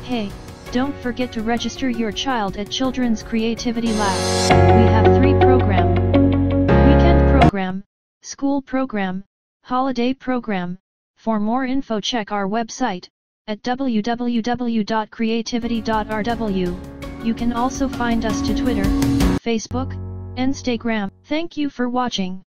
Hey, don't forget to register your child at Children's Creativity Lab. We have 3 programs: weekend program, school program, holiday program. For more info check our website at www.creativity.rw. You can also find us to Twitter, Facebook, Instagram. Thank you for watching.